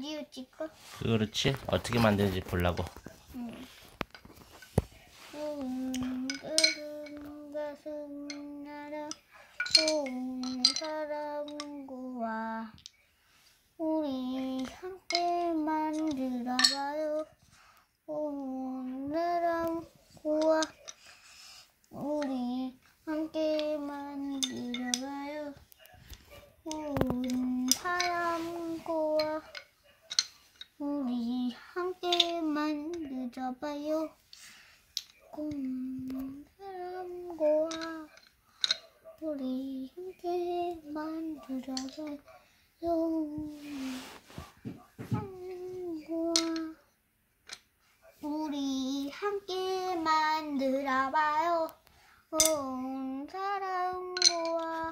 비디오 찍어? 그렇지. 어떻게 만드는지 보려고. 가슴 나라 좋은 사람 구와 우리 함께 만들어봐요. 좋은 사람 구와 우리 함께 만들어봐요. 좋은 사람 구와 우리 함께 만들어봐요. 좋은 사람 구와 우리 함께 만들어봐요. 우리 함께 만들어봐요. 온 사랑과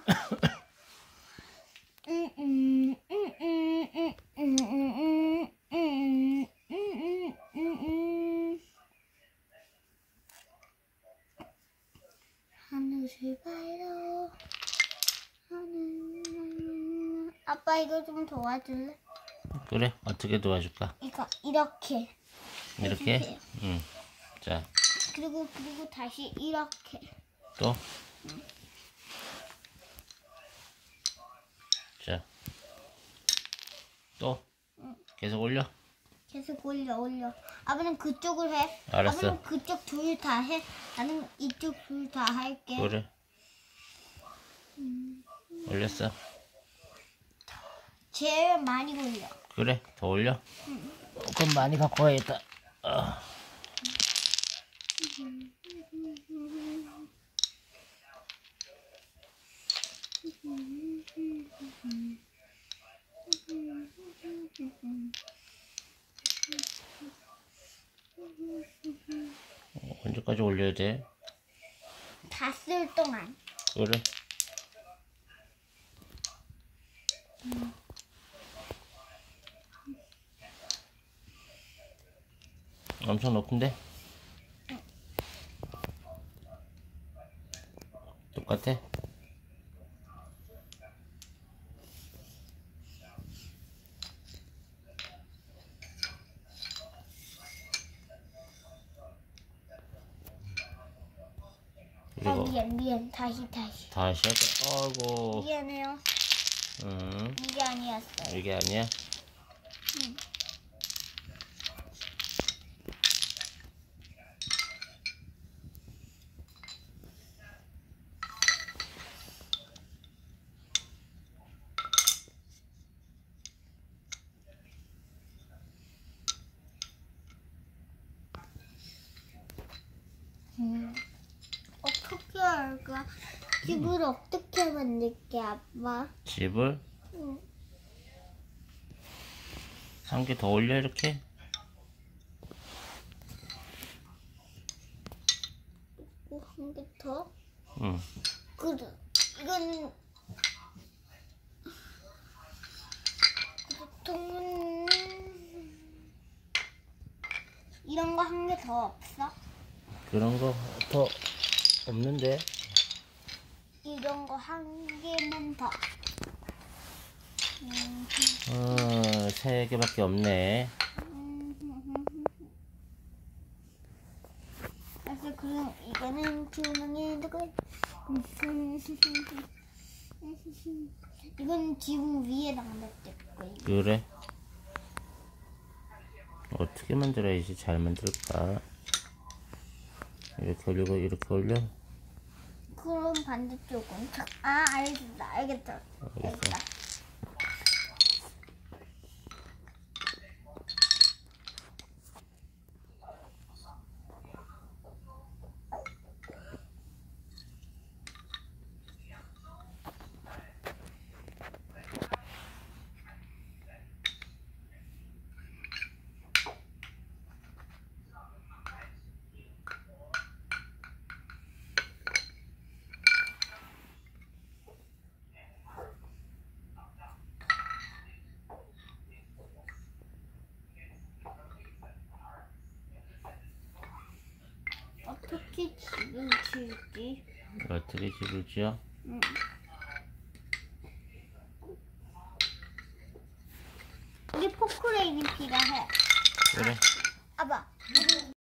하늘을 봐요. 아빠 이거 좀 도와줄래? 그래. 어떻게 도와줄까? 이거 이렇게 이렇게? 해주세요. 응. 자, 그리고 다시 이렇게. 또. 자, 또. 계속 올려. 계속 올려. 아빠는 그쪽을 해. 알았어. 아빠는 그쪽 둘 다 해. 나는 이쪽 둘 다 할게. 그래. 올렸어. 제일 많이 올려. 그래. 더 올려. 그럼 많이 갖고 와야겠다. 언제까지 올려야 돼? 다 쓸 동안. 그래. 엄청 높은데? 똑같아? 그리고 미안. 다시. 다시 할까? 아이고. 미안해요. 이게 아니었어요. 이게 아니야? 어떻게 할까? 집을 어떻게 만들게, 아빠? 집을 응. 한 개 더 올려 이렇게. 한 개 더? 응. 그래. 이거는 보통은 이런 거 한 개 더 없어? 그런 거 더 없는데. 이런 거 한 개만 더. 3개밖에 없네. 그래서 그럼 이거는 주머니에 넣고 이건 지붕 위에다가 놨을 거예요. 그래. 어떻게 만들어야지 잘 만들까? 이렇게 올리고 이렇게 올려. 그럼 반대쪽은 알겠다. 어떻게 집을 지을지? 어떻게 집을 지어? 이게 폭 초콜릿이 필요해. 그래. 아빠,